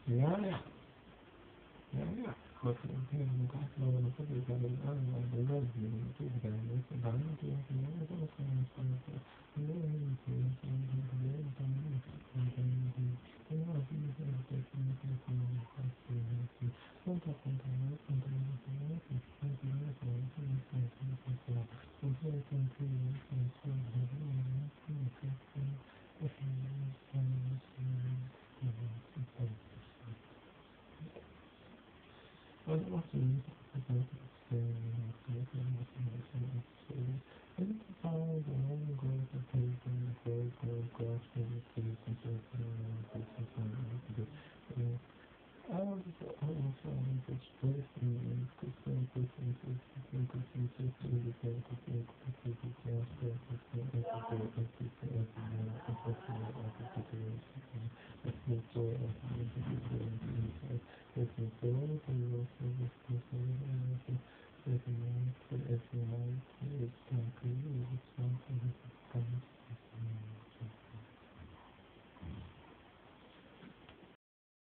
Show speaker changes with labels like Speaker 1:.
Speaker 1: Ja, ja. Ja, ja. Wat ik inderdaad wel een goed is dat het allemaal de leuk is natuurlijk dan is en dan natuurlijk ja dat is gewoon van het leven is van het leven van het en ja dat is het dat je moet van het want dat komt dan ook van de leven van het en van de leven van het en van het en zo kan je van het van het well, also, you have to identify the long growth of paper, growth, grass, and trees, and so on. I was also just first and Christian Christian Christian Christian Christian Christian Christian Christian